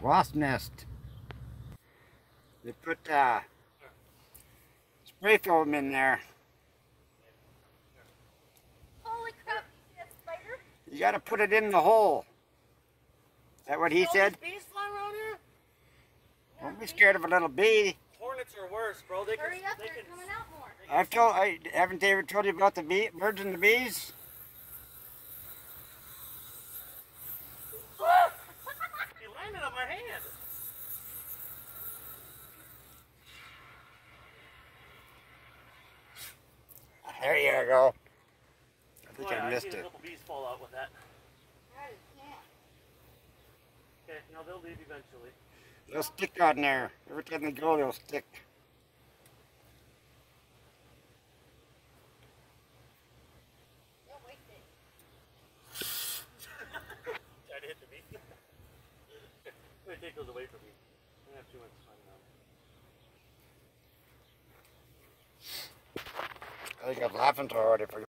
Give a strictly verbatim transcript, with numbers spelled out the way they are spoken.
Wasp nest. They put uh, spray foam in there. Holy crap, you see that spider? You gotta put it in the hole. Is that what he said? Bees flying around here? Don't be scared of a little bee. Hornets are worse, bro. They Hurry can, up, they they're can, coming out more. I've told, I, haven't they ever told you about the bee, birds and the bees? He landed on my hand. There you go. I think Boy, I missed I've seen it. a couple bees fall out with that. Right, yeah. Okay, now they'll leave eventually. They'll stick on there. Every time they go, they'll stick. Don't waste it. Try to hit the bee. I'm gonna take those away from me. I'm gonna have too much fun now. I think I'm laughing already for